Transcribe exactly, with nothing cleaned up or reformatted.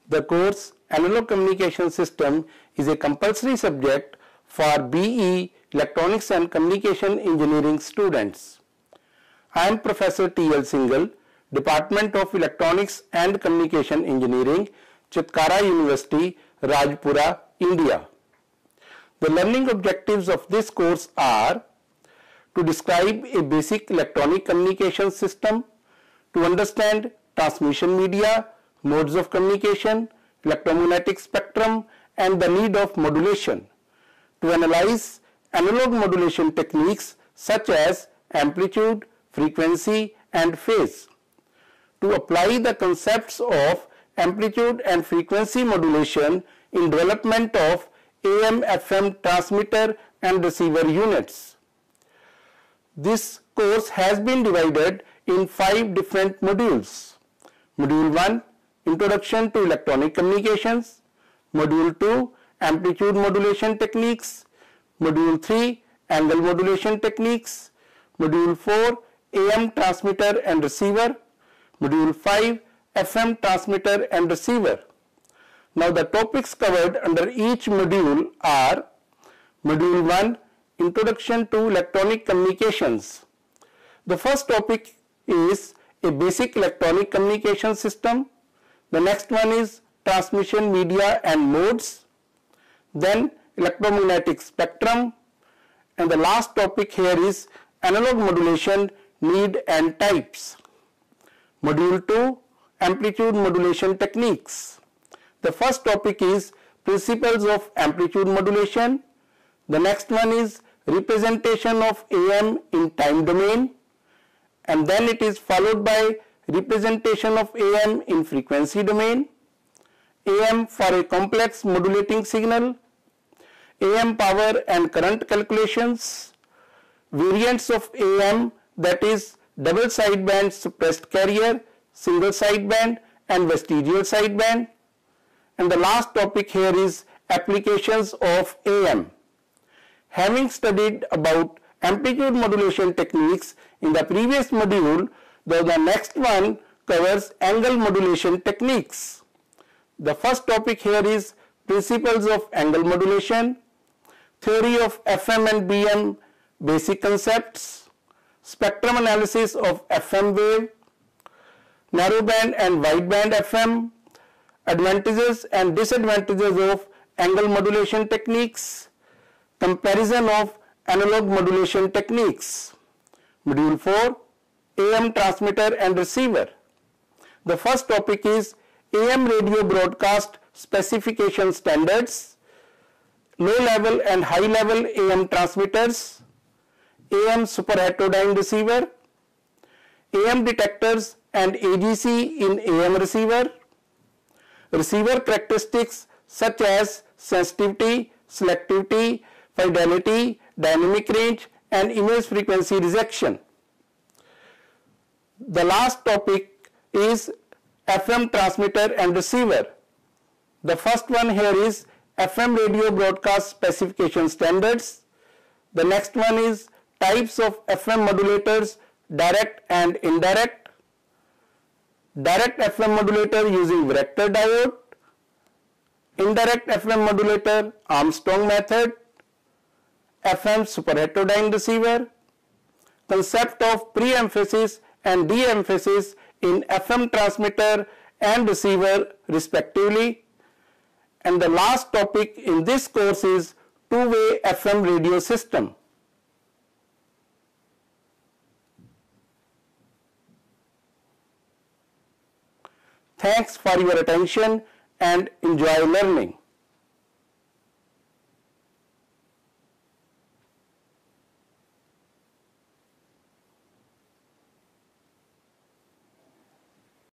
The course Analog Communication System is a compulsory subject for B E Electronics and Communication Engineering students. I am Professor T L Singhal, Department of Electronics and Communication Engineering, Chitkara University, Rajpura, India. The learning objectives of this course are to describe a basic electronic communication system, to understand transmission media, modes of communication, electromagnetic spectrum, and the need of modulation, to analyze analog modulation techniques such as amplitude, frequency, and phase, to apply the concepts of amplitude and frequency modulation in development of A M F M transmitter and receiver units. This course has been divided in five different modules. Module one, Introduction to Electronic Communications. Module two, Amplitude Modulation Techniques. Module three, Angle Modulation Techniques. Module four, A M Transmitter and Receiver. Module five, F M Transmitter and Receiver. Now the topics covered under each module are: Module one, Introduction to Electronic Communications. The first topic is a basic electronic communication system. The next one is transmission media and modes. Then electromagnetic spectrum. And the last topic here is analog modulation, need and types. Module two, Amplitude Modulation Techniques. The first topic is principles of amplitude modulation. The next one is representation of A M in time domain, and then it is followed by representation of A M in frequency domain, A M for a complex modulating signal, A M power and current calculations, variants of A M, that is double sideband suppressed carrier, single sideband and vestigial sideband, and the last topic here is applications of A M. Having studied about amplitude modulation techniques in the previous module, the, the next one covers angle modulation techniques. The first topic here is principles of angle modulation, theory of F M and B M basic concepts, spectrum analysis of F M wave, narrowband and wideband F M, advantages and disadvantages of angle modulation techniques, comparison of analog modulation techniques. Module four, A M transmitter and receiver. The first topic is A M radio broadcast specification standards, low level and high level A M transmitters, A M super heterodyne receiver, A M detectors and A G C in A M receiver, receiver characteristics such as sensitivity, selectivity, fidelity, dynamic range and image frequency rejection. The last topic is F M transmitter and receiver. The first one here is F M radio broadcast specification standards. The next one is types of F M modulators, direct and indirect. Direct F M modulator using Vector diode. Indirect F M modulator, Armstrong method. F M super heterodyne receiver, concept of pre-emphasis and de-emphasis in F M transmitter and receiver respectively, and the last topic in this course is two-way F M radio system. Thanks for your attention and enjoy learning.